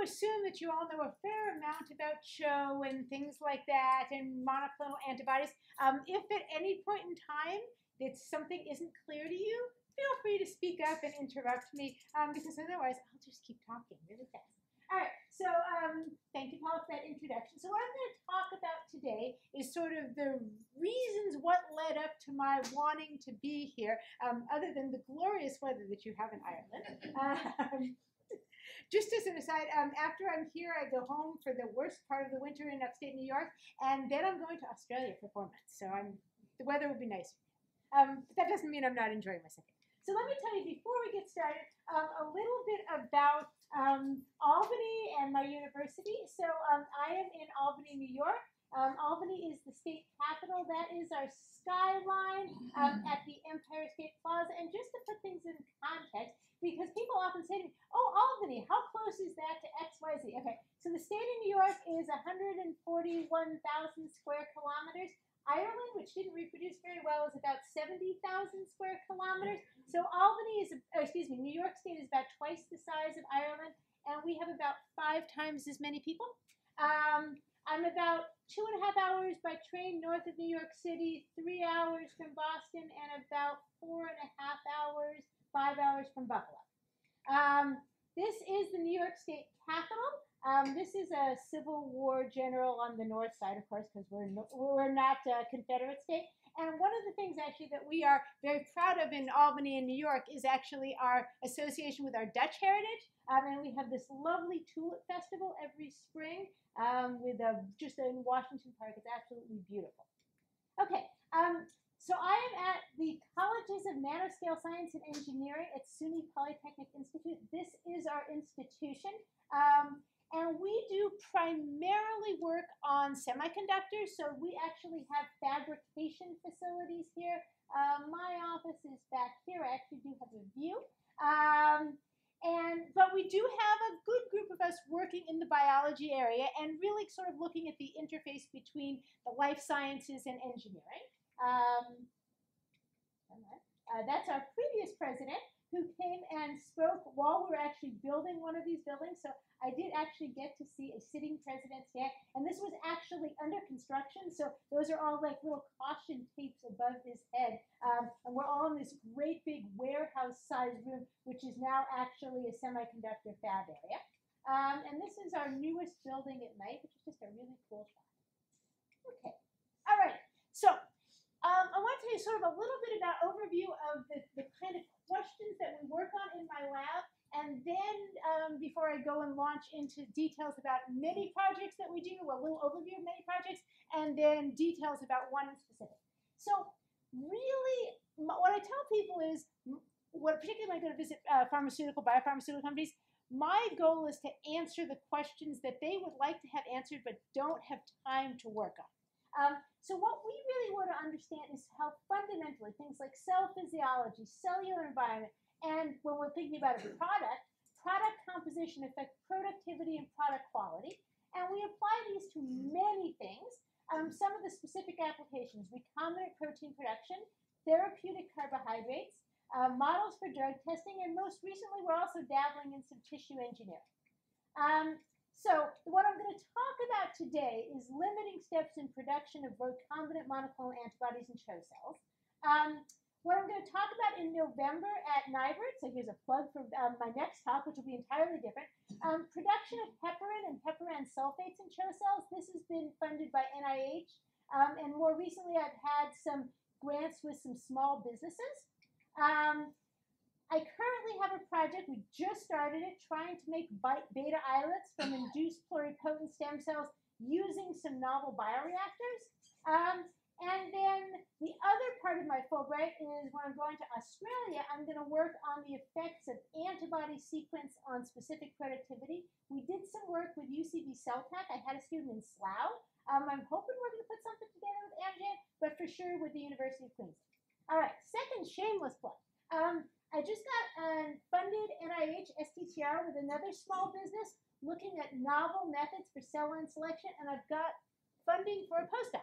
assume that you all know a fair amount about CHO and things like that and monoclonal antibodies. If at any point in time that something isn't clear to you, feel free to speak up and interrupt me, because otherwise I'll just keep talking really fast. All right, so thank you, Paul, for that introduction. So what I'm going to talk about today is sort of the reasons what led up to my wanting to be here, other than the glorious weather that you have in Ireland. Just as an aside, after I'm here, I go home for the worst part of the winter in upstate New York, and then I'm going to Australia for 4 months. So the weather will be nice. But that doesn't mean I'm not enjoying myself. So let me tell you, before we get started, a little bit about Albany and my university. So I am in Albany, New York. Albany is the state capital. That is our skyline at the Empire State Plaza. And just to put things in context, because people often say to me, oh, Albany, how close is that to XYZ? Okay, so the state of New York is 141,000 square kilometers. Ireland, which didn't reproduce very well, is about 70,000 square kilometers. So Albany is, New York State is about twice the size of Ireland, and we have about 5 times as many people. I'm about 2.5 hours by train north of New York City, 3 hours from Boston, and about 4.5 hours, 5 hours from Buffalo. This is the New York State Capitol. This is a Civil War general on the north side, of course, because we're not a Confederate state. And one of the things actually that we are very proud of in Albany and New York is actually our association with our Dutch heritage. And we have this lovely tulip festival every spring just in Washington Park. It's absolutely beautiful. Okay, so I am at the Colleges of Nanoscale Science and Engineering at SUNY Polytechnic Institute. This is our institution. And we do primarily work on semiconductors, so we actually have fabrication facilities here. My office is back here. I actually do have a view. But we do have a good group of us working in the biology area and really sort of looking at the interface between the life sciences and engineering. That's our previous president, who came and spoke while we were actually building one of these buildings. So I did actually get to see a sitting president's day. And this was actually under construction. So those are all like little caution tapes above his head. And we're all in this great big warehouse-sized room, which is now actually a semiconductor fab area. And this is our newest building at night, which is just a really cool shot. Okay. All right. So I want to tell you sort of a little bit about overview of the kind of questions that we work on in my lab, and then before I go and launch into details about many projects that we do, a little overview of many projects, and then details about one in specific. So really, what I tell people is, particularly when I go to visit biopharmaceutical companies, my goal is to answer the questions that they would like to have answered but don't have time to work on. So what we really want to understand is how fundamentally things like cell physiology, cellular environment, and when we're thinking about a product composition affect productivity and product quality. And we apply these to many things. Some of the specific applications: recombinant protein production, therapeutic carbohydrates, models for drug testing, and most recently we're also dabbling in some tissue engineering. So what I'm going to talk about today is limiting steps in production of recombinant monoclonal antibodies in CHO cells. What I'm going to talk about in November at NIBRD, so here's a plug for my next talk, which will be entirely different, production of heparin and heparan sulfates in CHO cells. This has been funded by NIH, and more recently I've had some grants with some small businesses. I currently have a project, we just started it, trying to make beta islets from induced pluripotent stem cells using some novel bioreactors. And then the other part of my Fulbright is when I'm going to Australia, I'm going to work on the effects of antibody sequence on specific productivity. We did some work with UCB CellTech. I had a student in Slough. I'm hoping we're going to put something together with Amgen, but for sure with the University of Queensland. All right, second shameless plug. I just got funded NIH STTR with another small business looking at novel methods for cell line selection, and I've got funding for a postdoc.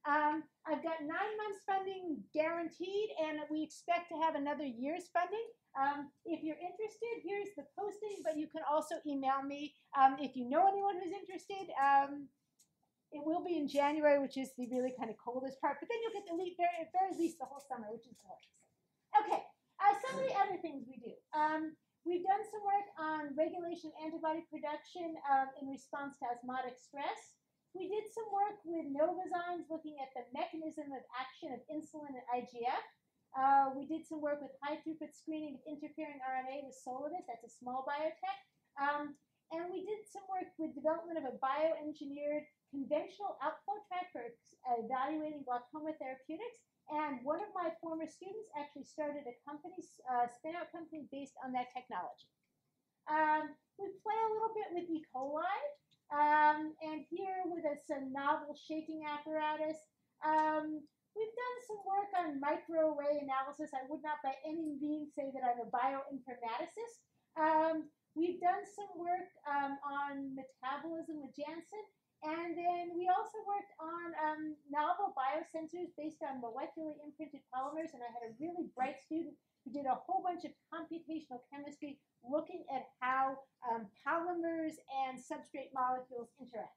I've got 9 months funding guaranteed, and we expect to have another year's funding. If you're interested, here's the posting, but you can also email me if you know anyone who's interested. It will be in January, which is the really kind of coldest part, but then you'll get the very least the whole summer, which is gorgeous. Okay, some of the other things we do. We've done some work on regulation of antibody production in response to osmotic stress. We did some work with Novozymes looking at the mechanism of action of insulin and IGF. We did some work with high throughput screening of interfering RNA with Solidus. That's a small biotech. And we did some work with development of a bioengineered conventional outflow track for evaluating glaucoma therapeutics. And one of my former students actually started a company, spin-out company based on that technology. We play a little bit with E. coli. And here with some novel shaking apparatus. We've done some work on microarray analysis. I would not by any means say that I'm a bioinformaticist. We've done some work on metabolism with Janssen, and then we also worked on novel biosensors based on molecularly imprinted polymers, and I had a really bright student who did a whole bunch of computational chemistry looking at how polymers and substrate molecules interact.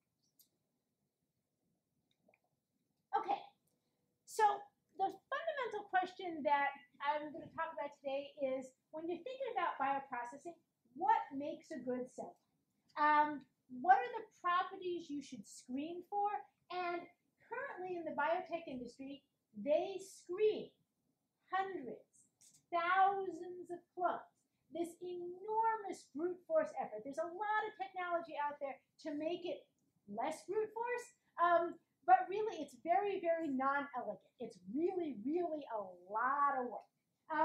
Okay, so the fundamental question that I'm going to talk about today is when you're thinking about bioprocessing, what makes a good cell type? What are the properties you should screen for? And currently in the biotech industry, they screen hundreds, thousands of clones. This enormous brute force effort. There's a lot of technology out there to make it less brute force, but really it's very, very non-elegant. It's really, really a lot of work.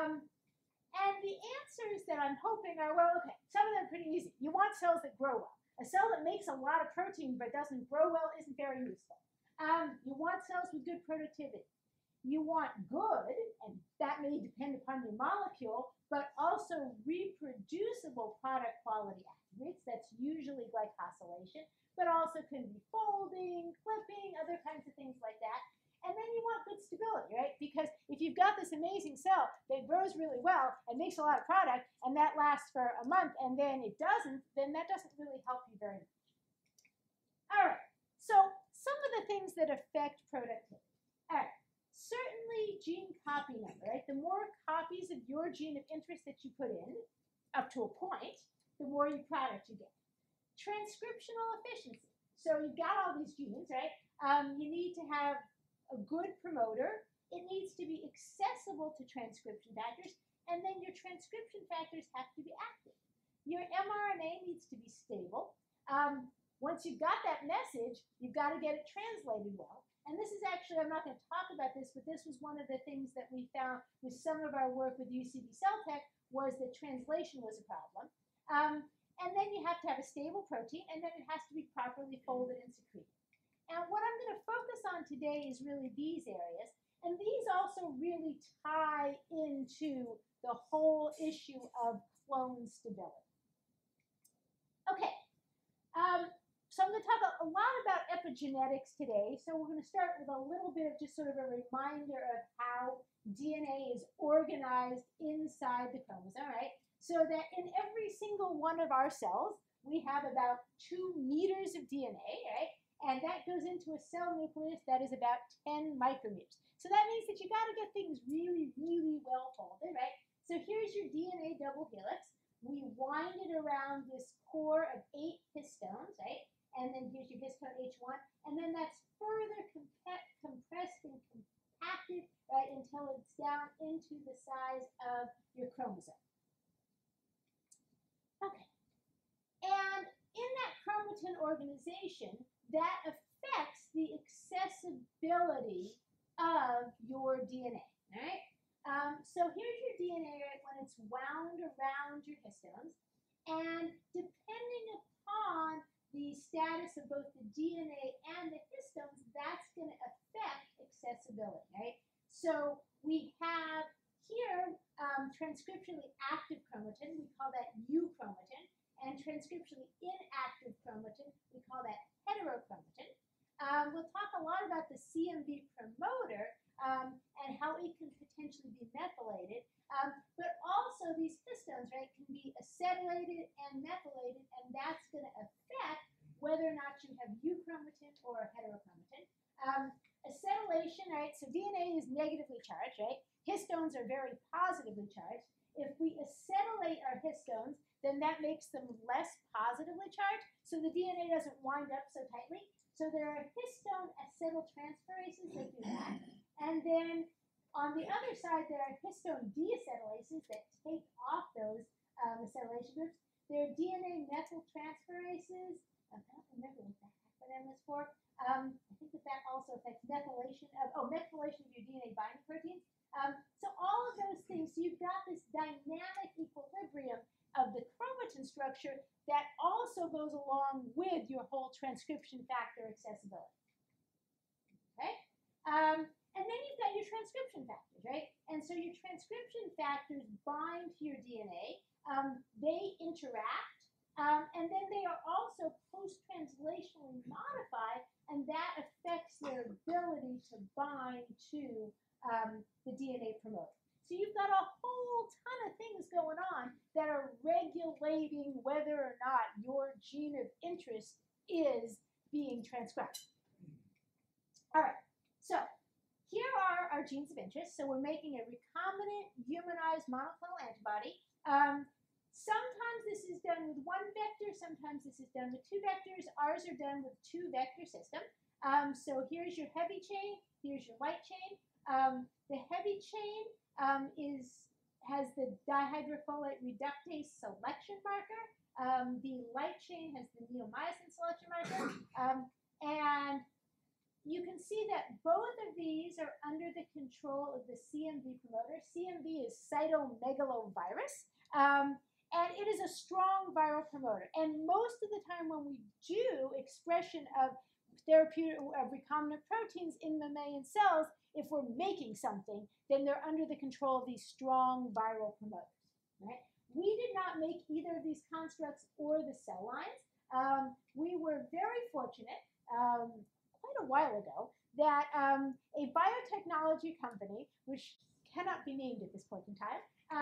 And the answers that I'm hoping are, well, okay, some of them are pretty easy. You want cells that grow well. A cell that makes a lot of protein but doesn't grow well isn't very useful. You want cells with good productivity. You want good, and that may depend upon your molecule, but also reproducible product quality attributes. That's usually glycosylation, but also can be folding, clipping, other kinds of things like that. And then you want good stability, right? Because if you've got this amazing cell that grows really well and makes a lot of product, and that lasts for a month, and then it doesn't, then that doesn't really help you very much. All right, so some of the things that affect productivity. All right, certainly gene copy number, right? The more copies of your gene of interest that you put in, up to a point, the more product you get. Transcriptional efficiency. So you've got all these genes, right? You need to have a good promoter. It needs to be accessible to transcription factors, and then your transcription factors have to be active. Your mRNA needs to be stable. Once you've got that message, you've got to get it translated well. And this is actually, I'm not going to talk about this, but this was one of the things that we found with some of our work with UCB Cell Tech was that translation was a problem. And then you have to have a stable protein, and then it has to be properly folded and secreted. And what I'm going to focus on today is really these areas, and these also really tie into the whole issue of clone stability. Okay, so I'm going to talk a lot about epigenetics today. So we're going to start with a little bit of just sort of a reminder of how DNA is organized inside the chromosome, right? So that in every single one of our cells, we have about 2 meters of DNA, right? And that goes into a cell nucleus that is about 10 micrometers. So that means that you got to get things really, really well folded, right? So here's your DNA double helix. We wind it around this core of 8 histones, right? And then here's your histone H1. And then that's further compressed and compacted, right, until it's down into the size of your chromosome. Okay. And in that chromatin organization, that affects the accessibility of your DNA, all right? So here's your DNA, right, when it's wound around your histones, and depending upon the status of both the DNA and the histones, that's going to affect accessibility, right? So we have here transcriptionally active chromatin, we call that euchromatin, and transcriptionally inactive chromatin, we call that heterochromatin. We'll talk a lot about the CMV promoter and how it can potentially be methylated. But also these histones, right, can be acetylated and methylated, and that's going to affect whether or not you have euchromatin or heterochromatin. Acetylation, right, so DNA is negatively charged, right? Histones are very positively charged. If we acetylate our histones, then that makes them less positively charged, so the DNA doesn't wind up so tightly. So there are histone acetyltransferases that do that. And then on the other side, there are histone deacetylases that take off those acetylation groups. There are DNA methyltransferases. I don't remember what that acronym is for. I think that also affects methylation of your DNA binding proteins. So all of those things, so you've got this dynamic equilibrium of the chromatin structure that also goes along with your whole transcription factor accessibility. Okay? And then you've got your transcription factors, right? And so your transcription factors bind to your DNA. They interact, and then they are also post-translationally modified, and that affects their ability to bind to the DNA promoter. So you've got a whole ton of things going on that are regulating whether or not your gene of interest is being transcribed. All right, so here are our genes of interest. So we're making a recombinant humanized monoclonal antibody. Sometimes this is done with one vector, sometimes this is done with two vectors. Ours are done with two vector system. So here's your heavy chain, here's your light chain. The heavy chain has the dihydrofolate reductase selection marker. The light chain has the neomycin selection marker. And you can see that both of these are under the control of the CMV promoter. CMV is cytomegalovirus. And it is a strong viral promoter. And most of the time when we do expression of therapeutic recombinant proteins in mammalian cells, if we're making something, then they're under the control of these strong viral promoters. Right? We did not make either of these constructs or the cell lines. We were very fortunate quite a while ago that a biotechnology company, which cannot be named at this point in time,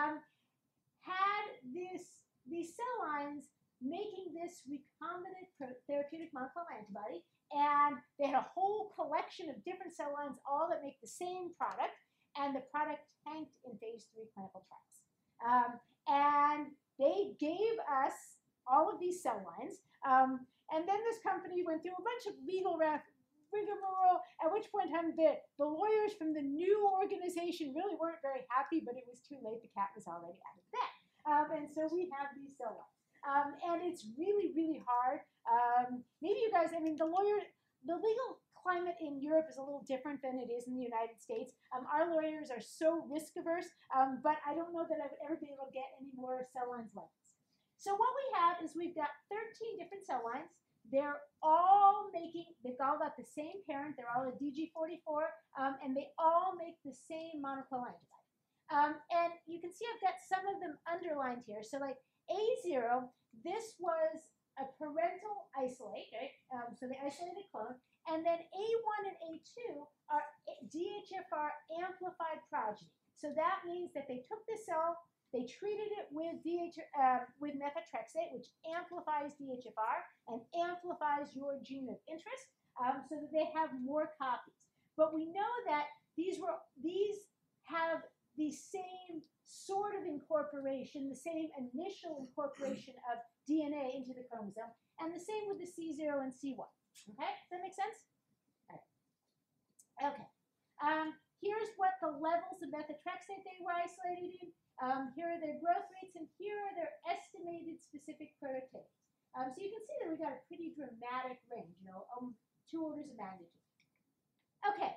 had these cell lines making this recombinant therapeutic monoclonal antibody, and they had a whole collection of different cell lines, all that make the same product, and the product tanked in phase 3 clinical trials. And they gave us all of these cell lines, and then this company went through a bunch of legal rigmarole, at which point in time the lawyers from the new organization really weren't very happy, but it was too late, the cat was already out of bed. And so we have these cell lines. And it's really, really hard. Maybe you guys, I mean, the legal climate in Europe is a little different than it is in the United States. Our lawyers are so risk averse, but I don't know that I would ever be able to get any more cell lines like this. So what we have is we've got 13 different cell lines. They've all got the same parent. They're all a DG44, and they all make the same monoclonal antibody. And you can see I've got some of them underlined here. So like A0, this was a parental isolate, right? So the isolated clone. And then A1 and A2 are DHFR amplified progeny. So that means that they took the cell, they treated it with methotrexate, which amplifies DHFR and amplifies your gene of interest, so that they have more copies. But we know that these have the same sort of incorporation, the same initial incorporation of DNA into the chromosome, and the same with the C0 and C1. Okay, does that make sense? All right. Okay. Here's what the levels of methotrexate they were isolated in. Here are their growth rates, and here are their estimated specific productivities. So you can see that we got a pretty dramatic range, 2 orders of magnitude. Okay.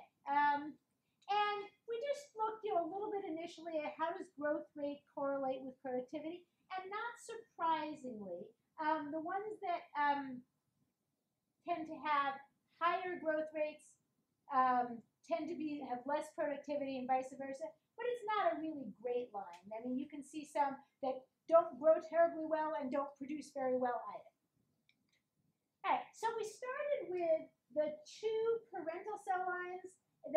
And we just looked, a little bit initially at how does growth rate correlate with productivity, and not surprisingly, the ones that tend to have higher growth rates tend to have less productivity, and vice versa. But it's not a really great line. I mean, you can see some that don't grow terribly well and don't produce very well either. All right, so we started with the 2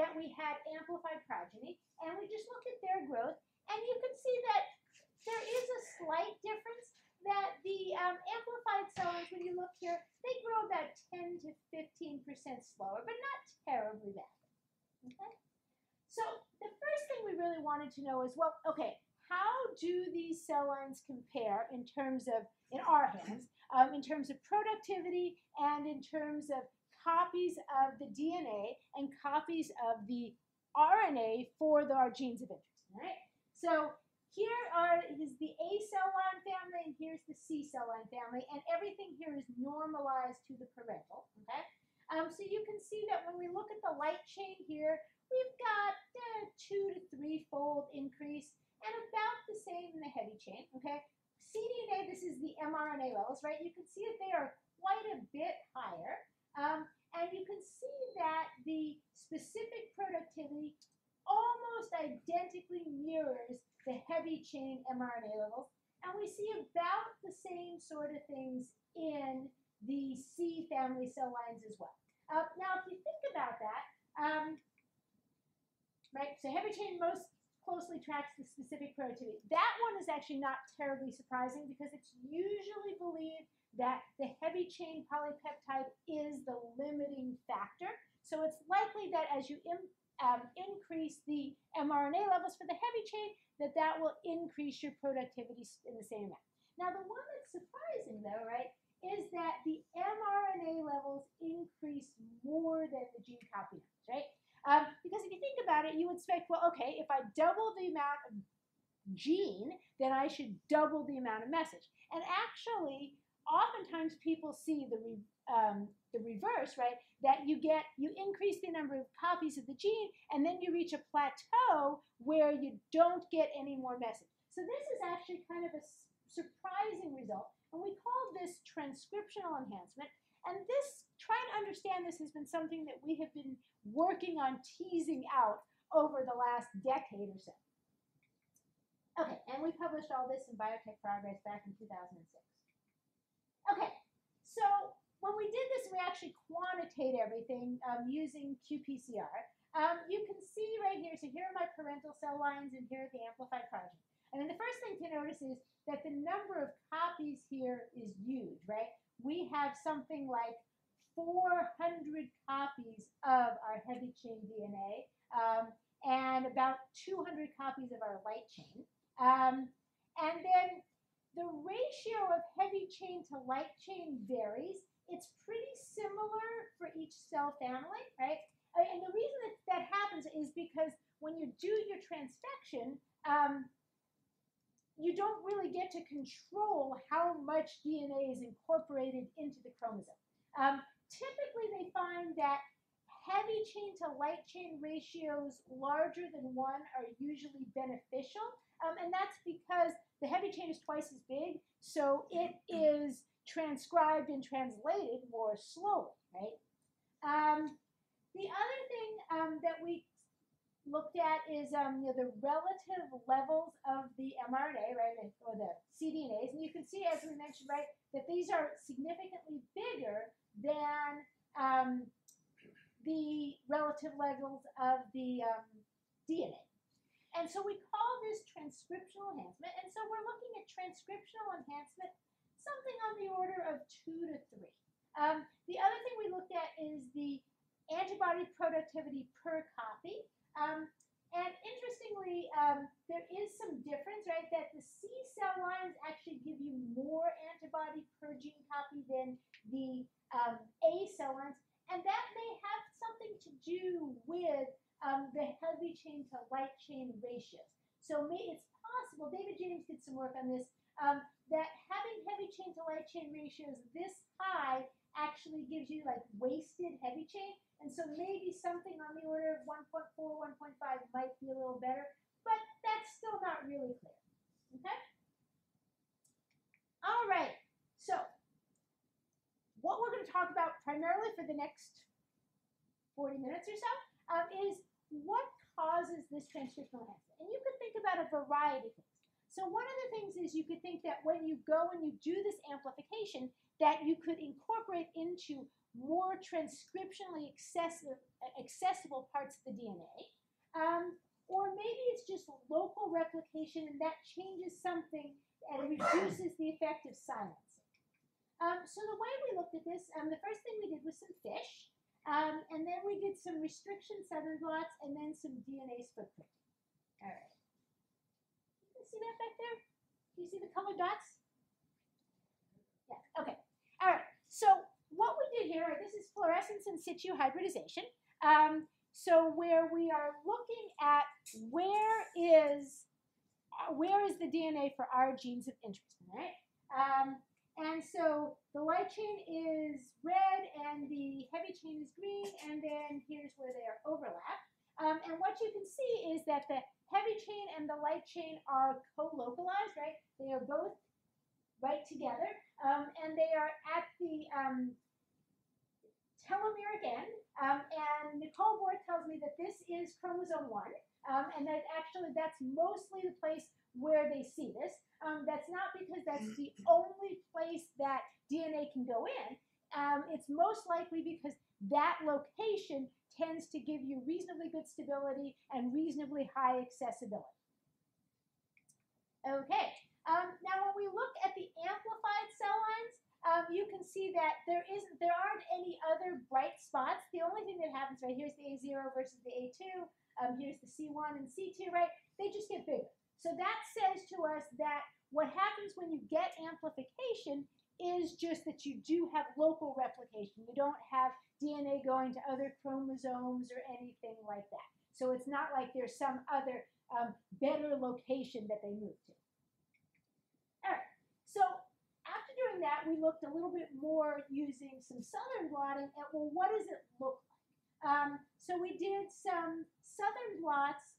that we had amplified progeny, and we just look at their growth, and you can see that there is a slight difference that the amplified cell lines, when you look here, they grow about 10 to 15% slower, but not terribly bad. Okay? So the first thing we really wanted to know is, well, okay, how do these cell lines compare in terms of, in our hands, in terms of productivity and in terms of copies of the DNA and copies of the RNA for our genes of interest, all right? So here is the A cell line family, and here's the C cell line family, and everything here is normalized to the parental, okay? So you can see that when we look at the light chain here, we've got 2 to 3-fold increase, and about the same in the heavy chain, okay? cDNA, this is the mRNA levels, right? You can see that they are quite a bit higher, and you can see that the specific productivity almost identically mirrors the heavy chain mRNA levels, and we see about the same sort of things in the C family cell lines as well. Now, if you think about that, right, so heavy chain most closely tracks the specific productivity. That one is actually not terribly surprising because it's usually believed that the heavy chain polypeptide is the limiting factor. So it's likely that as you increase the mRNA levels for the heavy chain, that will increase your productivity in the same amount. Now, the one that's surprising, though, right, is that the mRNA levels increase more than the gene copy numbers, right? Because if you think about it, you would expect, well, okay, if I double the amount of gene, then I should double the amount of message. And actually, oftentimes people see the reverse, right? That you increase the number of copies of the gene, and then you reach a plateau where you don't get any more message. So this is actually kind of a surprising result, and we call this transcriptional enhancement. And this, trying to understand this, has been something that we have been working on teasing out over the last decade or so. Okay, and we published all this in Biotech Progress back in 2006. Okay, so when we did this, we actually quantitate everything using qPCR. You can see right here, so here are my parental cell lines, and here are the amplified progeny. And then the first thing to notice is that the number of copies here is huge, right? We have something like 400 copies of our heavy chain DNA and about 200 copies of our light chain. And then the ratio of heavy chain to light chain varies. It's pretty similar for each cell family, right? And the reason that happens is because when you do your transfection, you don't really get to control how much DNA is incorporated into the chromosome. Typically, they find that heavy chain to light chain ratios larger than 1 are usually beneficial, and that's because the heavy chain is twice as big, so it is transcribed and translated more slowly, right? The other thing that we looked at is the relative levels of the mRNA, right, or the cDNAs, and you can see, as we mentioned, right, that these are significantly bigger than the relative levels of the DNA. And so we call this transcriptional enhancement, and so we're looking at transcriptional enhancement something on the order of 2 to 3. The other thing we looked at is the antibody productivity per copy. And interestingly, there is some difference, right, that the C cell lines actually give you more antibody per gene copy than the A cell lines, and that may have something to do with the heavy chain to light chain ratios. So it's possible, David James did some work on this, that having heavy chain to light chain ratios this high actually gives you like wasted heavy chain. And so maybe something on the order of 1.4, 1.5 might be a little better, but that's still not really clear. Okay? All right. So what we're going to talk about primarily for the next 40 minutes or so is what causes this transcriptional enhancement. And you could think about a variety of things. So one of the things is you could think that when you go and you do this amplification, that you could incorporate into more transcriptionally accessible parts of the DNA. Or maybe it's just local replication and that changes something and reduces the effect of silencing. So the way we looked at this, the first thing we did was some fish, and then we did some restriction southern blots, and then some DNA footprint. All right. You can see that back there? Do you see the colored dots? Yeah, okay. All right, so what we did here, this is fluorescence in situ hybridization. So where we are looking at where is the DNA for our genes of interest, right? And so the light chain is red and the heavy chain is green, and then here's where they are overlap. And what you can see is that the heavy chain and the light chain are co-localized, right? They are both right together, and they are at the telomeric end. And Nicole Bohr tells me that this is chromosome 1, and that actually that's mostly the place where they see this. That's not because that's the only place that DNA can go in. It's most likely because that location tends to give you reasonably good stability and reasonably high accessibility. Okay, now when we look at the amplified cell lines, you can see that there aren't any other bright spots. The only thing that happens, right, here's the A0 versus the A2, here's the C1 and C2, right? They just get bigger. So that says to us that what happens when you get amplification is just that you do have local replication. You don't have DNA going to other chromosomes or anything like that. So it's not like there's some other better location that they move to. All right, so after doing that, we looked a little bit more using some southern blotting at, well, what does it look like? So we did some southern blots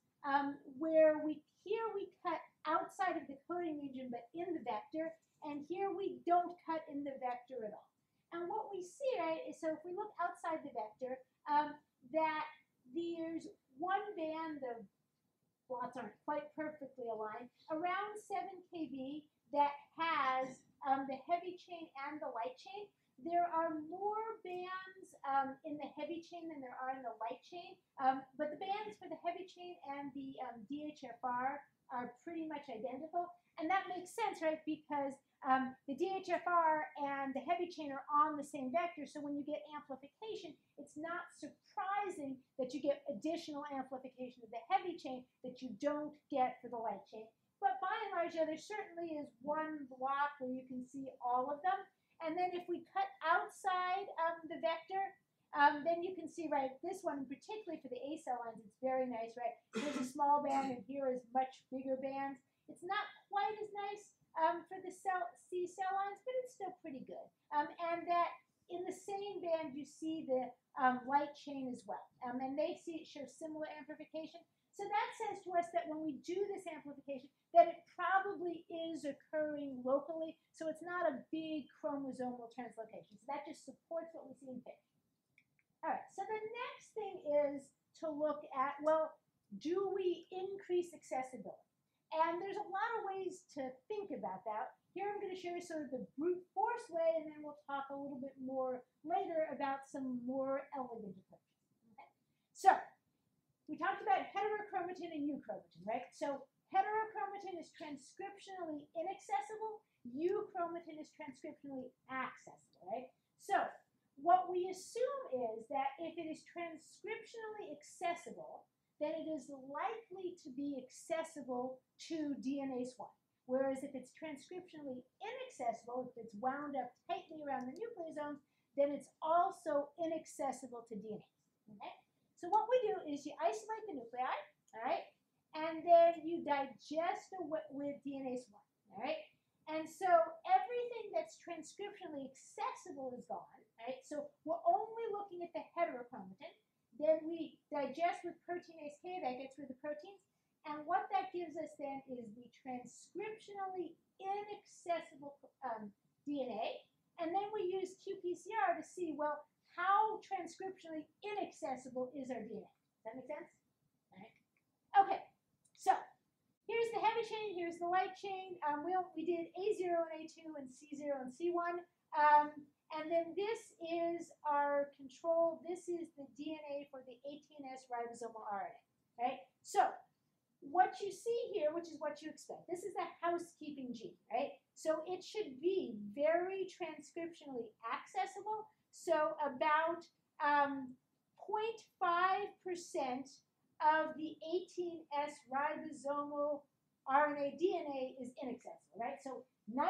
where here we cut outside of the coding region but in the vector, and here we don't cut in the vector at all. And what we see, right, is so if we look outside the vector, that there's one band of blots aren't quite perfectly aligned, around 7 kb that has the heavy chain and the light chain. There are more bands in the heavy chain than there are in the light chain, but the bands for the heavy chain and the DHFR are pretty much identical. And that makes sense, right, because the DHFR and the heavy chain are on the same vector, so when you get amplification, it's not surprising that you get additional amplification of the heavy chain that you don't get for the light chain. But by and large, yeah, there certainly is one block where you can see all of them. And then if we cut outside the vector, then you can see, right, this one, particularly for the A cell lines, it's very nice, right? Here's a small band, and here is much bigger bands. It's not quite as nice for the C cell lines, but it's still pretty good. And that in the same band, you see the light chain as well. And they show similar amplification. So that says to us that when we do this amplification, that it probably is occurring locally, so it's not a big chromosomal translocation. So that just supports what we see in fish. All right, so the next thing is to look at, well, do we increase accessibility? And there's a lot of ways to think about that. Here I'm going to show you sort of the brute force way, and then we'll talk a little bit more later about some more elegant approaches. Okay? So we talked about heterochromatin and euchromatin, right? So heterochromatin is transcriptionally inaccessible. Euchromatin is transcriptionally accessible, right? So what we assume is that if it is transcriptionally accessible, then it is likely to be accessible to DNA swap. Whereas if it's transcriptionally inaccessible, if it's wound up tightly around the nucleosomes, then it's also inaccessible to DNA. Okay? So what we do is you isolate the nuclei, all right, and then you digest with DNA swap, all right? And so everything that's transcriptionally accessible is gone, all right? So we're only looking at the heterochromatin. Then we digest with proteinase K, that gets rid of the proteins. And what that gives us then is the transcriptionally inaccessible DNA. And then we use qPCR to see, well, how transcriptionally inaccessible is our DNA. Does that make sense? All right. Okay, so here's the heavy chain, here's the light chain. We did A0 and A2 and C0 and C1. And then this is our control. This is the DNA for the 18S ribosomal RNA, right? So what you see here, which is what you expect, this is a housekeeping gene, right? So it should be very transcriptionally accessible. So about 0.5% of the 18S ribosomal RNA DNA is inaccessible, right? So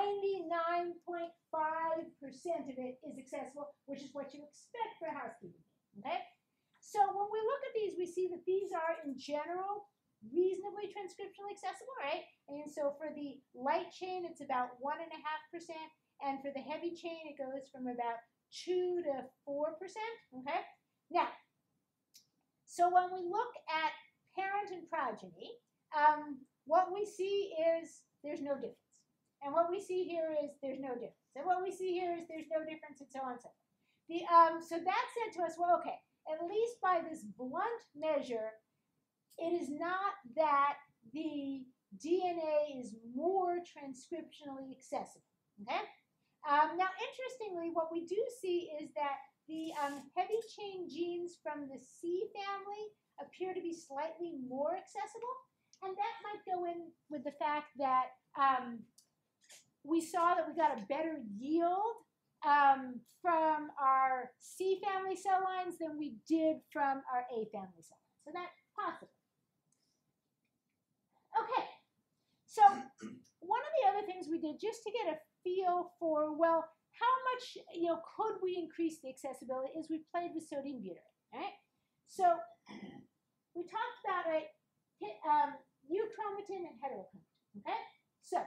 99.5% of it is accessible, which is what you expect for housekeeping, okay? So when we look at these, we see that these are, in general, reasonably transcriptionally accessible, right? And so for the light chain, it's about 1.5%, and for the heavy chain, it goes from about 2 to 4%, okay? Now, so when we look at parent and progeny, what we see is there's no difference. And what we see here is there's no difference. And what we see here is there's no difference, and so on and so forth. So that said to us, well, okay, at least by this blunt measure, it is not that the DNA is more transcriptionally accessible, okay? Now, interestingly, what we do see is that the heavy chain genes from the C family appear to be slightly more accessible, and that might go in with the fact that we saw that we got a better yield from our C family cell lines than we did from our A family cell lines. So that's possible. Okay, so one of the other things we did just to get a feel for, well, how much could we increase the accessibility is we played with sodium butyrate, right? So we talked about euchromatin and heterochromatin, okay? So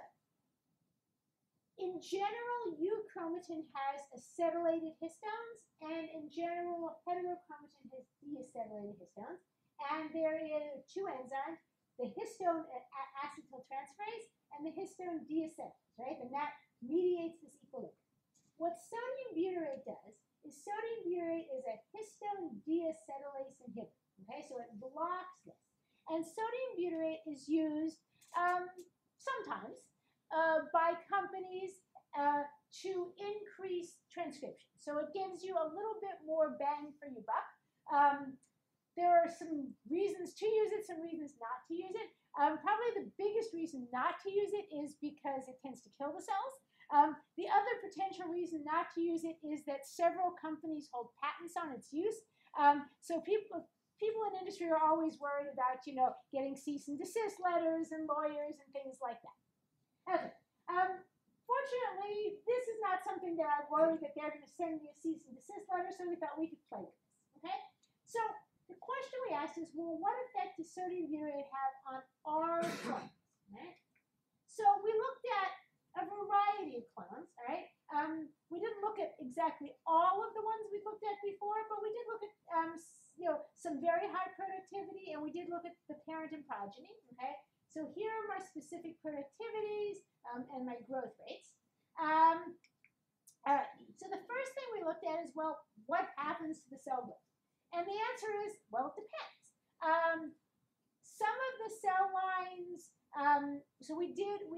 in general, euchromatin has acetylated histones, and in general, heterochromatin has deacetylated histones. And there are two enzymes, the histone acetyltransferase and the histone deacetylase, right? And that mediates this equilibrium. What sodium butyrate does is sodium butyrate is a histone deacetylase inhibitor, okay? So it blocks this. And sodium butyrate is used sometimes by companies to increase transcription. So it gives you a little bit more bang for your buck. There are some reasons to use it, some reasons not to use it. Probably the biggest reason not to use it is because it tends to kill the cells. The other potential reason not to use it is that several companies hold patents on its use. So people in industry are always worried about, getting cease and desist letters and lawyers and things like that. Okay. Fortunately, this is not something that I worry that they're going to send me a cease and desist letter, so we thought we could play with this. Okay. So the question we asked is, well, what effect does sodium butyrate have on our clones? Right? So we looked at a variety of clones. All right. We didn't look at exactly all of the ones we looked at before, but we did look at some very high productivity, and we did look at the parent and progeny. Okay. So here are my specific productivities and my growth rates. All right. So the first thing we looked at is, well, what happens to the cell growth? And the answer is, well, it depends. Some of the cell lines, so we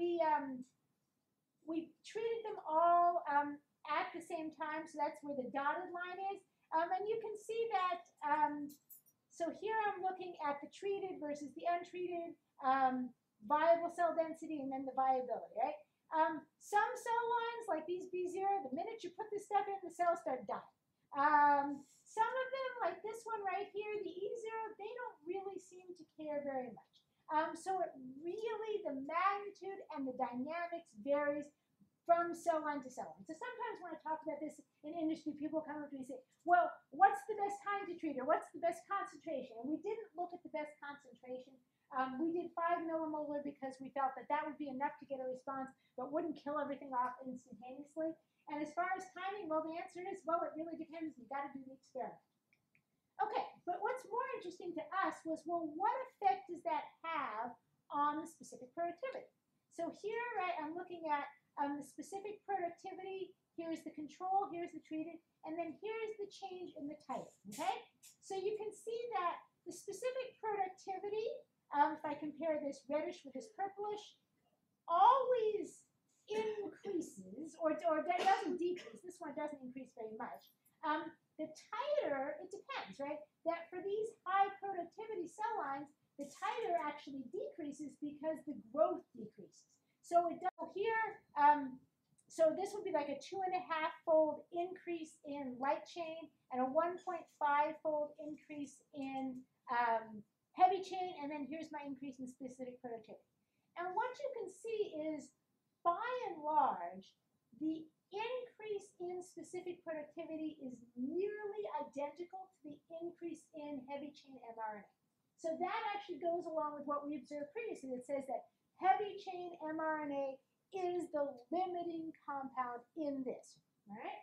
treated them all at the same time, so that's where the dotted line is. And you can see that, so here I'm looking at the treated versus the untreated, viable cell density, and then the viability, right? Some cell lines, like these B0, the minute you put this stuff in, the cells start dying. Some of them, like this one right here, the E0, they don't really seem to care very much. So it really, the magnitude and the dynamics varies from cell line to cell line. So sometimes when I talk about this in industry, people come up to me and say, well, what's the best time to treat, or what's the best concentration? And we didn't look at the best concentration. We did 5 millimolar because we felt that that would be enough to get a response, but wouldn't kill everything off instantaneously. And as far as timing, well, the answer is, well, it really depends. You've got to do the experiment. Okay, but what's more interesting to us was, well, what effect does that have on the specific productivity? So here, right, I'm looking at the specific productivity. Here's the control, here's the treated, and then here's the change in the titer, okay? So you can see that the specific productivity, if I compare this reddish with this purplish, always increases, or that doesn't decrease, this one doesn't increase very much, the tighter, it depends, right? That for these high productivity cell lines, the titer actually decreases because the growth decreases. So it does here, so this would be like a 2.5-fold increase in light chain and a 1.5-fold increase in heavy chain, and then here's my increase in specific productivity. And what you can see is, by and large, the increase in specific productivity is nearly identical to the increase in heavy chain mRNA. So that actually goes along with what we observed previously. It says that heavy chain mRNA is the limiting compound in this. All right?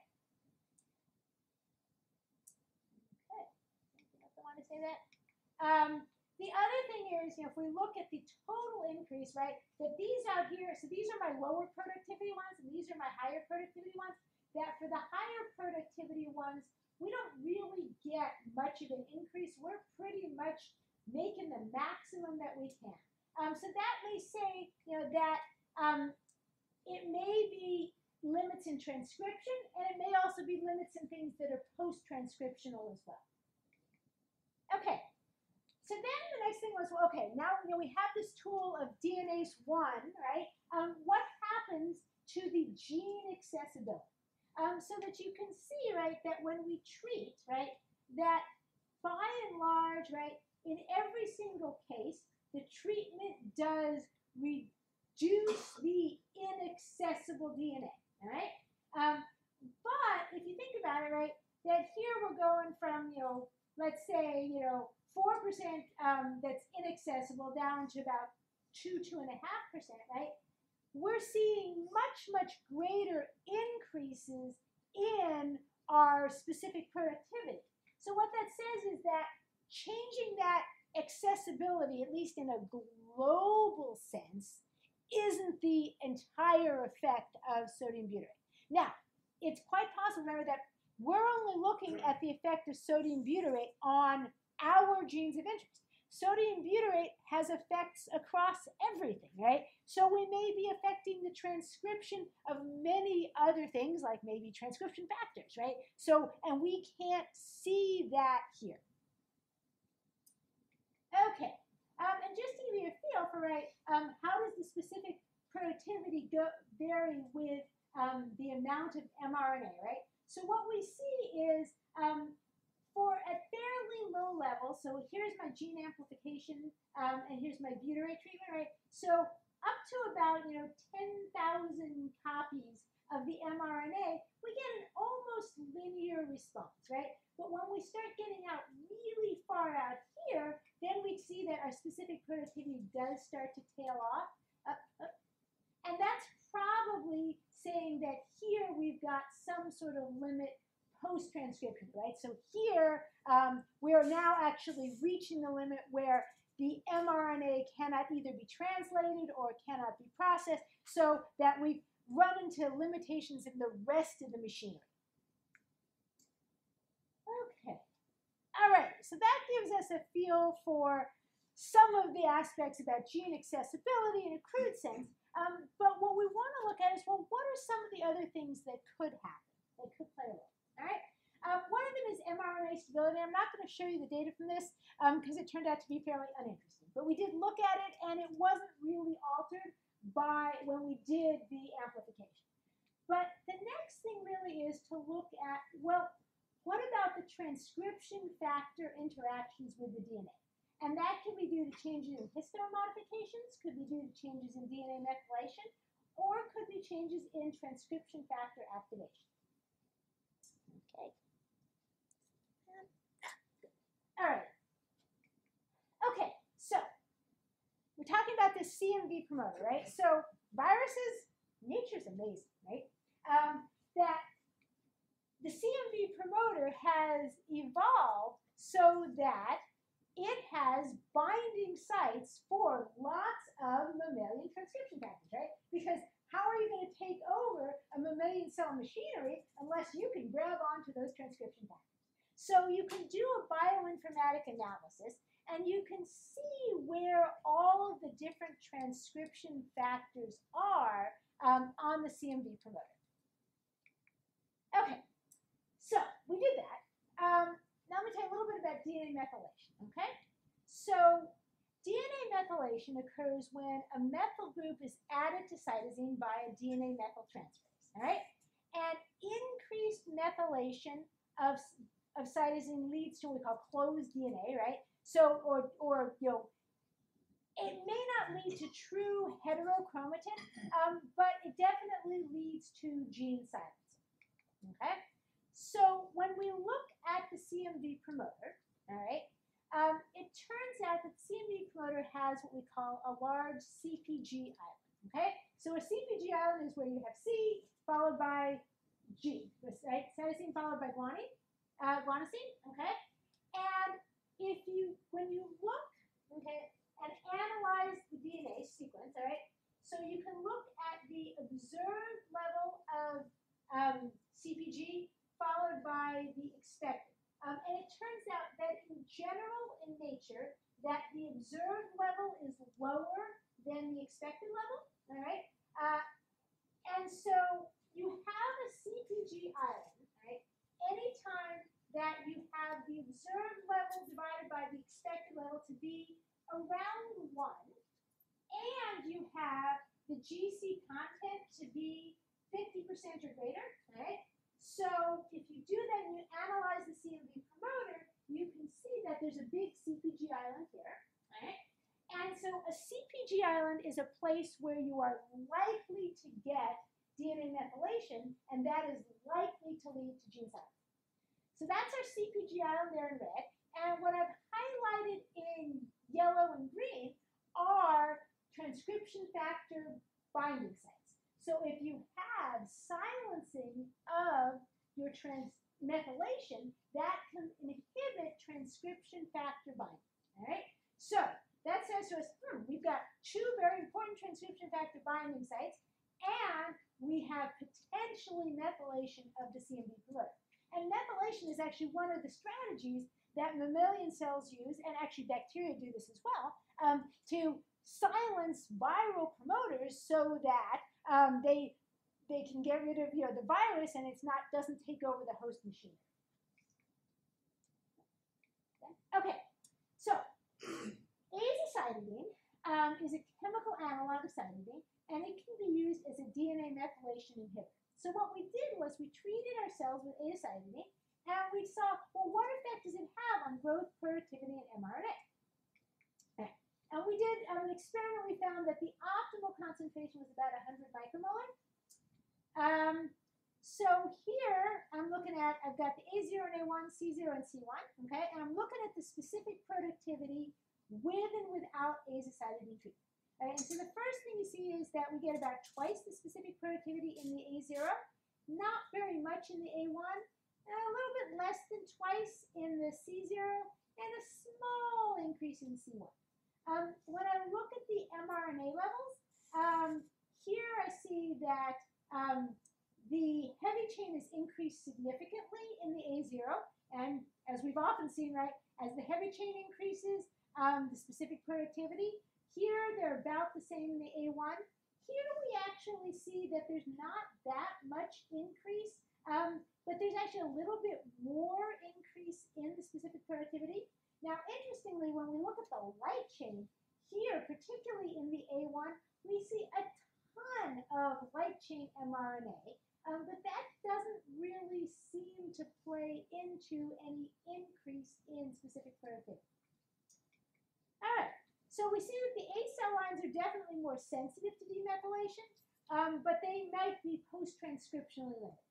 Okay. Anything else I want to say that? The other thing is, if we look at the total increase, right, that these out here, so these are my lower productivity ones, and these are my higher productivity ones, that for the higher productivity ones, we don't really get much of an increase. We're pretty much making the maximum that we can. So that may say, that it may be limits in transcription, and it may also be limits in things that are post-transcriptional as well. Okay. So then the next thing was, well, okay, now we have this tool of DNase I, right? What happens to the gene accessibility? So that you can see, right, that when we treat, right, that by and large, right, in every single case, the treatment does reduce the inaccessible DNA, all right? But if you think about it, right, that here we're going from, let's say, 4% that's inaccessible down to about 2.5%, right? We're seeing much greater increases in our specific productivity. So what that says is that changing that accessibility, at least in a global sense, isn't the entire effect of sodium butyrate. Now, it's quite possible, remember, that we're only looking at the effect of sodium butyrate on our genes of interest. Sodium butyrate has effects across everything, right? So we may be affecting the transcription of many other things, like maybe transcription factors, right? So, and we can't see that here. Okay, and just to give you a feel for, right, how does the specific productivity vary with the amount of mRNA, right? So what we see is, for a fairly low level, so here's my gene amplification, and here's my butyrate treatment, right? So up to about, 10,000 copies of the mRNA, we get an almost linear response, right? But when we start getting out really far out here, then we see that our specific productivity does start to tail off. And that's probably saying that here we've got some sort of limit post-transcription, right? So here, we are now actually reaching the limit where the mRNA cannot either be translated or cannot be processed, so that we run into limitations in the rest of the machinery. Okay. All right, so that gives us a feel for some of the aspects about gene accessibility in a crude sense, but what we want to look at is, well, what are some of the other things that could happen, that could play a role? All right. One of them is mRNA stability. I'm not going to show you the data from this because it turned out to be fairly uninteresting. But we did look at it, and it wasn't really altered by when we did the amplification. But the next thing really is to look at, well, what about the transcription factor interactions with the DNA? And that could be due to changes in histone modifications, could be due to changes in DNA methylation, or could be changes in transcription factor activation. Okay. All right. Okay, so we're talking about this CMV promoter, right? So viruses, nature's amazing, right? That the CMV promoter has evolved so that it has binding sites for lots of mammalian transcription factors, right? Because how are you going to take over a mammalian cell machinery unless you can grab onto those transcription factors? So you can do a bioinformatic analysis, and you can see where all of the different transcription factors are on the CMV promoter. Okay, so we did that. Now let me tell you a little bit about DNA methylation, okay? So DNA methylation occurs when a methyl group is added to cytosine by a DNA methyltransferase, all right? And increased methylation of cytosine leads to what we call closed DNA, right? So, or you know, it may not lead to true heterochromatin, but it definitely leads to gene silencing, okay? So when we look at the CMV promoter, all right, it turns out that the CMV promoter has what we call a large CpG island, okay? So a CpG island is where you have C followed by G, right? Cytosine followed by guanosine, okay? And when you look, okay, and analyze the DNA sequence, all right, so you can look at the observed level of CpG followed by the expected. And it turns out that in general in nature, that the observed level is lower than the expected level, all right? And so you have a CpG island, right? Anytime that you have the observed level divided by the expected level to be around 1, and you have the GC content to be 50% or greater, right? So if you do that and you analyze the CMV promoter, you can see that there's a big CpG island here, right? And so a CpG island is a place where you are likely to get DNA methylation, and that is likely to lead to gene silencing. So that's our CpG island there in red. And what I've highlighted in yellow and green are transcription factor binding sites. So if you have silencing of your methylation, that can inhibit transcription factor binding. All right? So that says to us, we've got 2 very important transcription factor binding sites, and we have potentially methylation of the CMV promoter. And methylation is actually one of the strategies that mammalian cells use, and actually bacteria do this as well, to silence viral promoters so that they can get rid of the virus and doesn't take over the host machinery. Okay, so azacitidine is a chemical analog of cytidine, and it can be used as a DNA methylation inhibitor. So what we did was we treated our cells with azacitidine, and we saw, well, what effect does it have on growth, productivity, and mRNA? Okay. And we did an experiment. We found that the optimal concentration was about 100 micromolar. So here I'm looking at, I've got the A0 and A1, C0 and C1, okay? And I'm looking at the specific productivity with and without azacitidine treatment. Right? And so the first thing you see is that we get about twice the specific productivity in the A0, not very much in the A1, and a little bit less than twice in the C0, and a small increase in C1. When I look at the mRNA levels, here I see that the heavy chain is increased significantly in the A0, and as we've often seen, right, as the heavy chain increases, the specific productivity, here they're about the same in the A1. Here we actually see that there's not that much increase, but there's actually a little bit more increase in the specific productivity. Now, interestingly, when we look at the light chain, here, particularly in the A1, we see a ton of light chain mRNA, but that doesn't really seem to play into any increase in specific productivity. All right, so we see that the A cell lines are definitely more sensitive to demethylation, but they might be post-transcriptionally limited.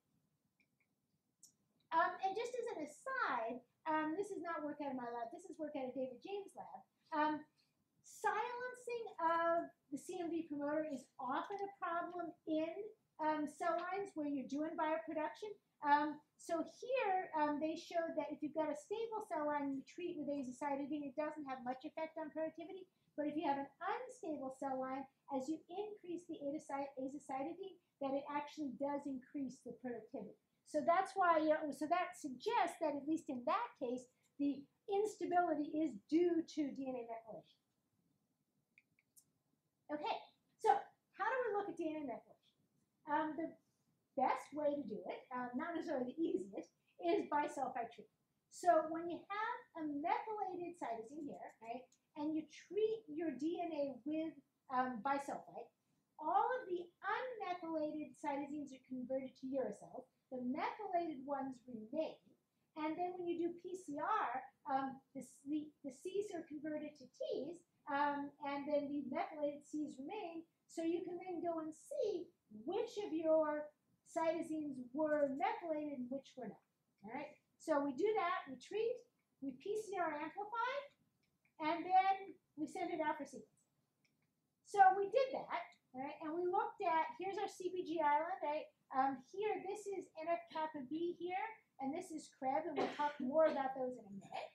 And just as an aside, this is not work out of my lab, this is work out of David James' lab. Silencing of the CMV promoter is often a problem in cell lines where you're doing bioproduction. So here they showed that if you've got a stable cell line you treat with azacitidine, it doesn't have much effect on productivity. But if you have an unstable cell line, as you increase the azacitidine, that it actually does increase the productivity. So that's why, so that suggests that at least in that case, the instability is due to DNA methylation. Okay, so how do we look at DNA methylation? The best way to do it, not necessarily the easiest, is by sulfide treatment. So when you have a methylated cytosine here, right, and you treat your DNA with bisulfite, all of the unmethylated cytosines are converted to uracils. The methylated ones remain. And then when you do PCR, the C's are converted to T's, and then the methylated C's remain. So you can then go and see which of your cytosines were methylated and which were not. All right. So we do that. We treat. We PCR amplify, and then we send it out for sequencing. So we did that. Right, and we looked at, here's our CpG island, right? Here, this is NF-kappa B here, and this is Krebs, and we'll talk more about those in a minute,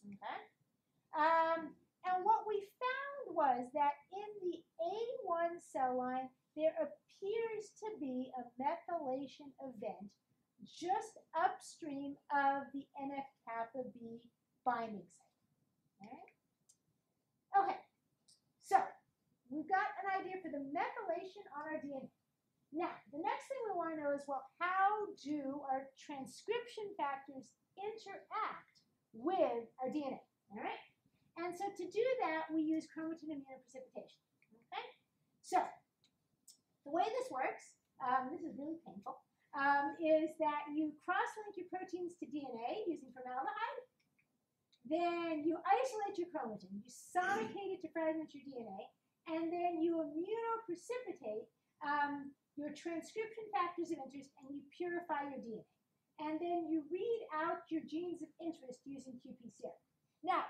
okay? And what we found was that in the A1 cell line, there appears to be a methylation event just upstream of the NF-kappa B binding site, all right? Okay, so we've got an idea for the methylation on our DNA. Now, the next thing we want to know is, well, how do our transcription factors interact with our DNA, all right? And so to do that, we use chromatin immunoprecipitation, okay? So the way this works, this is really painful, is that you cross-link your proteins to DNA using formaldehyde. Then you isolate your chromatin. You sonicate it to fragment your DNA. And then you immunoprecipitate your transcription factors of interest, and you purify your DNA. And then you read out your genes of interest using qPCR. Now,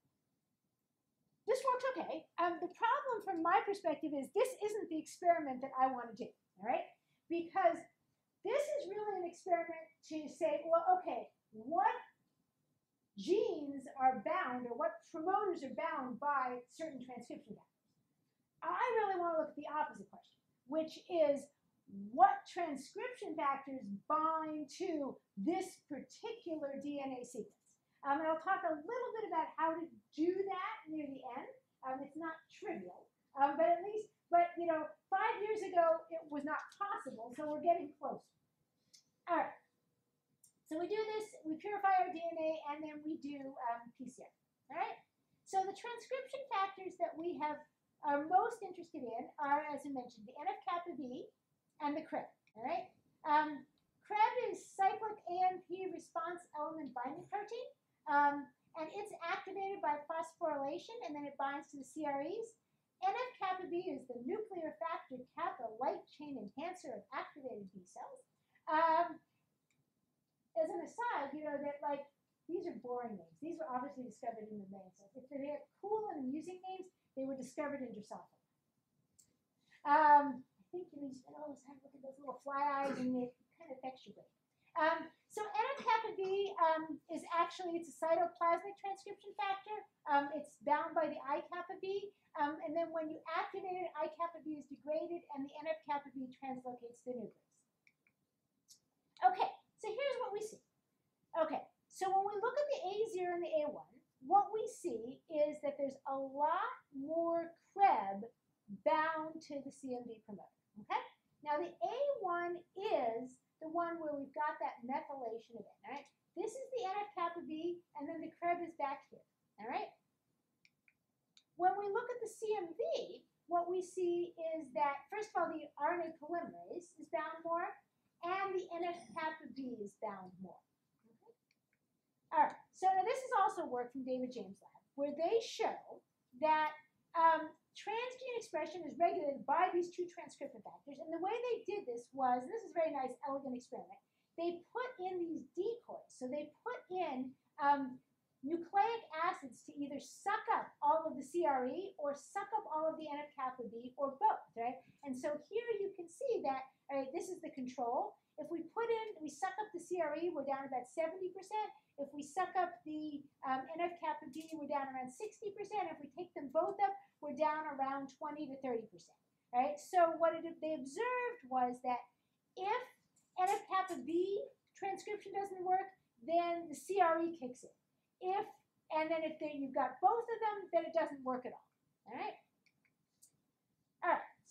this works okay. The problem from my perspective is this isn't the experiment that I want to do, all right? Because this is really an experiment to say, well, okay, what genes are bound, or what promoters are bound by certain transcription factors? I really want to look at the opposite question, which is what transcription factors bind to this particular DNA sequence. And I'll talk a little bit about how to do that near the end. It's not trivial, but you know, 5 years ago it was not possible, so we're getting closer. All right. So we do this, we purify our DNA, and then we do PCR. All right. So the transcription factors that we are most interested in are, as I mentioned, the NF-kappa B and the Krebs. All right. Krebs is cyclic AMP response element binding protein, and it's activated by phosphorylation, and then it binds to the CREs. NF-kappa B is the nuclear factor kappa light chain enhancer of activated B cells. As an aside, you know that these are boring names. These were obviously discovered in the mammalian cells. If they had cool and amusing names, they were discovered in Drosophila. I think you spend all this time looking at those little fly eyes, and it kind of affects your brain. So NF-kappa B is actually, it's a cytoplasmic transcription factor. It's bound by the I-kappa B, and then when you activate it, I-kappa B is degraded, and the NF-kappa B translocates the nucleus. Okay, so here's what we see. Okay, so when we look at the A0 and the A1, what we see is that there's a lot more Krebs bound to the CMV promoter, okay? Now the A1 is the one where we've got that methylation event, all right? This is the NF-kappa B, and then the Krebs is back here, all right? When we look at the CMV, what we see is that, first of all, the RNA polymerase is bound more, and the NF-kappa B is bound more. Okay? All right, so now this is also work from David James' lab, where they show that transgene expression is regulated by these two transcription factors, and the way they did this was, and this is a very nice, elegant experiment, they put in these decoys. So they put in nucleic acids to either suck up all of the CRE or suck up all of the NF-kappa B, or both, right? And so here you can see that, all right, this is the control. If we suck up the CRE, we're down about 70%. If we suck up the NF-kappa B, we're down around 60%. If we take them both up, we're down around 20 to 30%, right? So what they observed was that if NF-kappa B transcription doesn't work, then the CRE kicks in. And then if you've got both of them, then it doesn't work at all. All right? All right,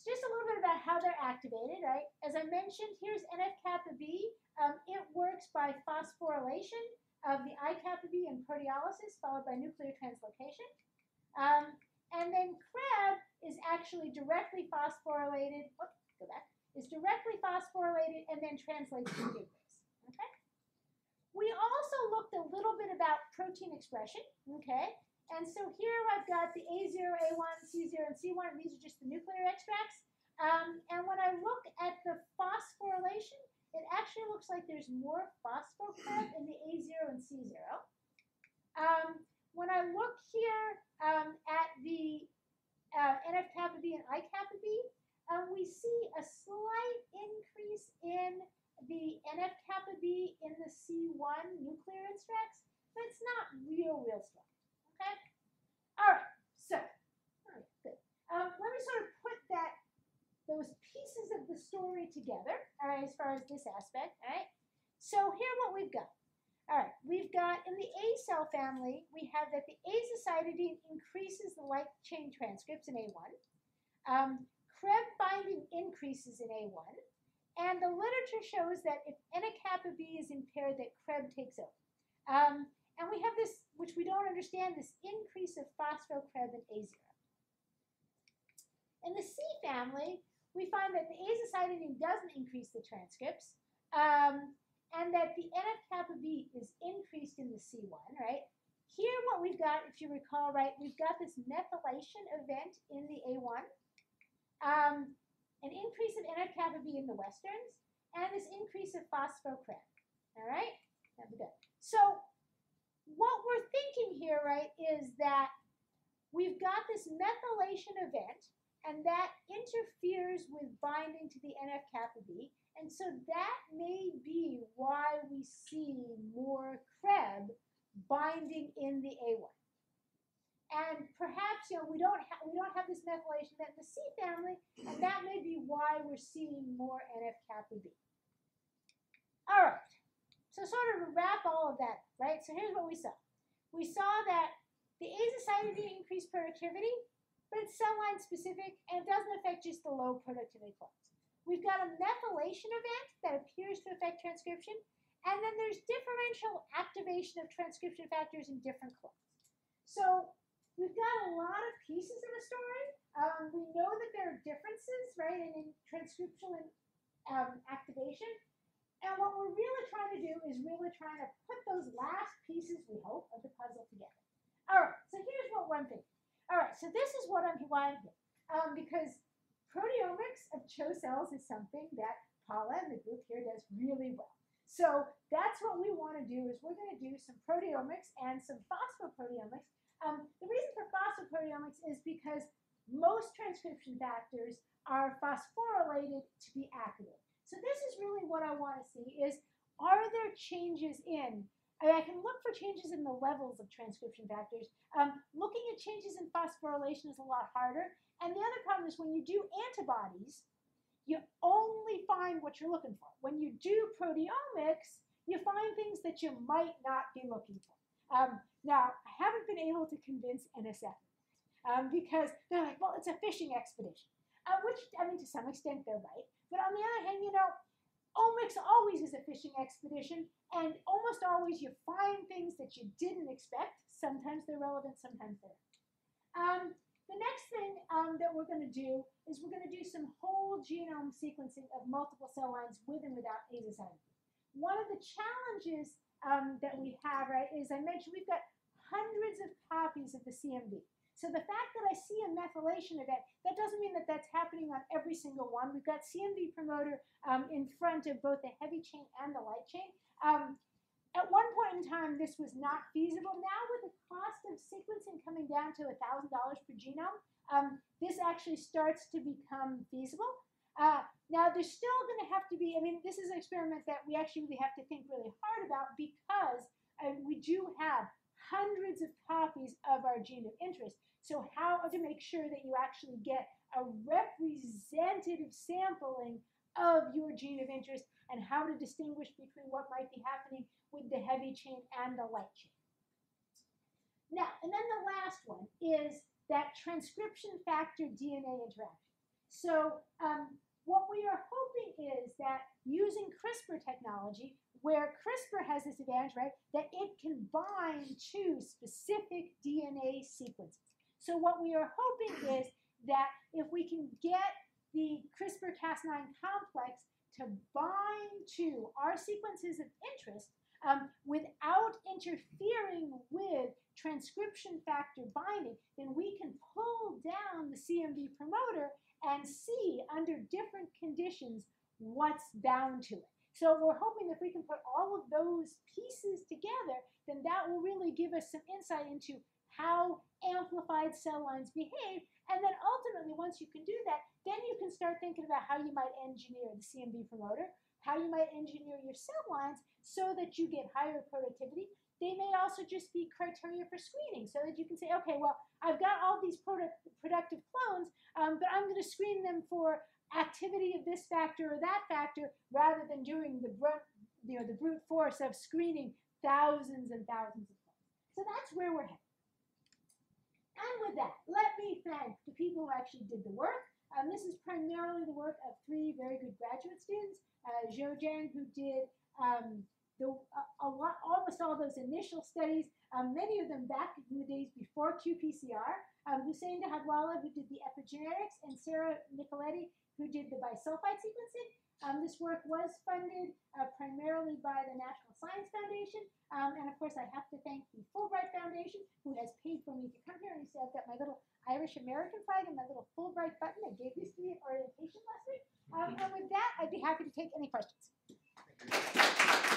just a little bit about how they're activated, right? As I mentioned, here's NF-kappa B. It works by phosphorylation of the I-kappa B and proteolysis, followed by nuclear translocation. And then Krebs is actually directly phosphorylated. Go back. Is directly phosphorylated and then translates to nucleus. Okay. We also looked a little bit about protein expression. Okay. And so here I've got the A0, A1, C0, and C1, and these are just the nuclear extracts. And when I look at the phosphorylation, it actually looks like there's more phospho-Krebs in the A0 and C0. When I look here at the NF-kappa B and I-kappa B, we see a slight increase in the NF-kappa B in the C1 nuclear extracts, but it's not real strong. Okay? All right, so, good. Let me sort of put those pieces of the story together, all right, as far as this aspect, all right? So here what we've got. All right, we've got in the A cell family, we have that the azacitidine increases the light chain transcripts in A1. Krebs binding increases in A1. And the literature shows that if NF-kappa B is impaired, that Krebs takes over. And we have this, which we don't understand, this increase of phospho-Krebs in A0. In the C family, we find that the azacitidine doesn't increase the transcripts, and that the NF-kappa B is increased in the C1, right? Here what we've got, if you recall, right, we've got this methylation event in the A1, an increase of NF-kappa B in the westerns, and this increase of phospho-Krebs, all right? That'd be good. So what we're thinking here, right, is that we've got this methylation event, and that interferes with binding to the NF-kappa B, and so that may be why we see more Krebs binding in the A1. And perhaps, we don't have this methylation event in the C family, and that may be why we're seeing more NF-kappa B. All right. So sort of to wrap all of that, right? So here's what we saw. We saw that the azacitidine increased productivity, but it's cell line specific, and it doesn't affect just the low productivity clones. We've got a methylation event that appears to affect transcription, and then there's differential activation of transcription factors in different clones. So we've got a lot of pieces in the story. We know that there are differences, right, in transcriptional activation. And what we're really trying to do is really trying to put those last pieces, we hope, of the puzzle together. All right, so here's what I'm thinking. All right, so this is why I'm here. Because proteomics of CHO cells is something that Paula and the group here does really well. So that's what we want to do, is we're going to do some proteomics and some phosphoproteomics. The reason for phosphoproteomics is because most transcription factors are phosphorylated to be activated. So this is really what I want to see is, are there changes in, I can look for changes in the levels of transcription factors. Looking at changes in phosphorylation is a lot harder. And the other problem is when you do antibodies, you only find what you're looking for. When you do proteomics, you find things that you might not be looking for. Now, I haven't been able to convince NSF because they're like, well, it's a fishing expedition, which, I mean, to some extent, they're right. But on the other hand, omics always is a fishing expedition, and almost always you find things that you didn't expect. Sometimes they're relevant, sometimes they're not. The next thing that we're going to do is we're going to do some whole genome sequencing of multiple cell lines with and without azacitidine. One of the challenges that we have, right, is I mentioned we've got hundreds of copies of the CMV. So the fact that I see a methylation event, that doesn't mean that that's happening on every single one. We've got CMV promoter in front of both the heavy chain and the light chain. At one point in time, this was not feasible. Now, with the cost of sequencing coming down to $1,000 per genome, this actually starts to become feasible. Now, there's still going to have to be, I mean, this is an experiment that we actually really have to think really hard about because we do have hundreds of copies of our gene of interest. So how to make sure that you actually get a representative sampling of your gene of interest and how to distinguish between what might be happening with the heavy chain and the light chain. Now, and then the last one is that transcription factor DNA interaction. So what we are hoping is that using CRISPR technology, where CRISPR has this advantage, right, that it can bind to specific DNA sequences. So what we are hoping is that if we can get the CRISPR-Cas9 complex to bind to our sequences of interest without interfering with transcription factor binding, then we can pull down the CMV promoter and see under different conditions what's bound to it. So we're hoping if we can put all of those pieces together, then that will really give us some insight into how amplified cell lines behave. And then ultimately, once you can do that, then you can start thinking about how you might engineer the CMV promoter, how you might engineer your cell lines so that you get higher productivity. They may also just be criteria for screening so that you can say, okay, well, I've got all these productive clones, but I'm going to screen them for activity of this factor or that factor rather than doing the brute force of screening thousands and thousands of clones. So that's where we're headed. And with that, let me thank the people who actually did the work. This is primarily the work of 3 very good graduate students. Zhou Jiang, who did almost all those initial studies, many of them back in the days before qPCR. Hussein Dahadwala, who did the epigenetics, and Sarah Nicoletti, who did the bisulfite sequencing. This work was funded primarily by the National Science Foundation. And of course, I have to thank the Fulbright Foundation, who has paid for me to come here. And you see, I've got my little Irish American flag and my little Fulbright button. I gave this to me at orientation last week. And with that, I'd be happy to take any questions.